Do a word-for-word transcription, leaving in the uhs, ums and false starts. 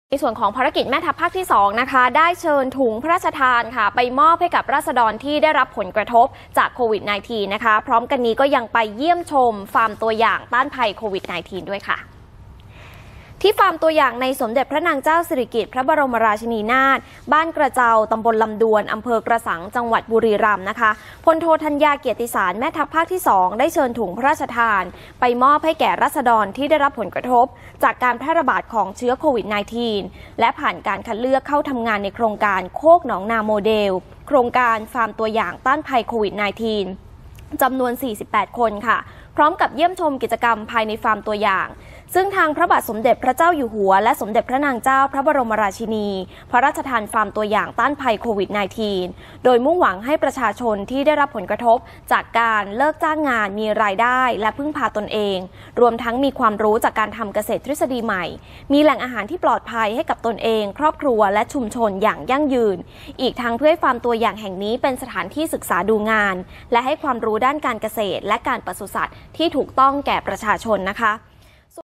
ในส่วนของภารกิจแม่ทัพภาคที่สองนะคะได้เชิญถุงพระราชทานค่ะไปมอบให้กับราษฎรที่ได้รับผลกระทบจากโควิด สิบเก้า นะคะพร้อมกันนี้ก็ยังไปเยี่ยมชมฟาร์มตัวอย่างต้านภัยโควิด สิบเก้า ด้วยค่ะที่ฟาร์มตัวอย่างในสมเด็จพระนางเจ้าสิริกิติ์พระบรมราชินีนาถบ้านกระเจ้าตำบลลำดวนอำเภอกระสังจังหวัดบุรีรัมย์นะคะพลโทธัญญาเกียรติสารแม่ทัพภาคที่สองได้เชิญถุงพระราชทานไปมอบให้แก่ราษฎรที่ได้รับผลกระทบจากการแพร่ระบาดของเชื้อโควิด สิบเก้า และผ่านการคัดเลือกเข้าทำงานในโครงการโคกหนองนาโมเดลโครงการฟาร์มตัวอย่างต้านภัยโควิด สิบเก้า จำนวน สี่สิบแปด คนค่ะพร้อมกับเยี่ยมชมกิจกรรมภายในฟาร์มตัวอย่างซึ่งทางพระบาทสมเด็จพระเจ้าอยู่หัวและสมเด็จพระนางเจ้าพระบรมราชินีพระราชทานฟาร์มตัวอย่างต้านภัยโควิด สิบเก้า โดยมุ่งหวังให้ประชาชนที่ได้รับผลกระทบจากการเลิกจ้างงานมีรายได้และพึ่งพาตนเองรวมทั้งมีความรู้จากการทำเกษตรทฤษฎีใหม่มีแหล่งอาหารที่ปลอดภัยให้กับตนเองครอบครัวและชุมชนอย่างยั่งยืนอีกทั้งเพื่อให้ฟาร์มตัวอย่างแห่งนี้เป็นสถานที่ศึกษาดูงานและให้ความรู้ด้านการเกษตรและการปศุสัตว์ที่ถูกต้องแก่ประชาชนนะคะ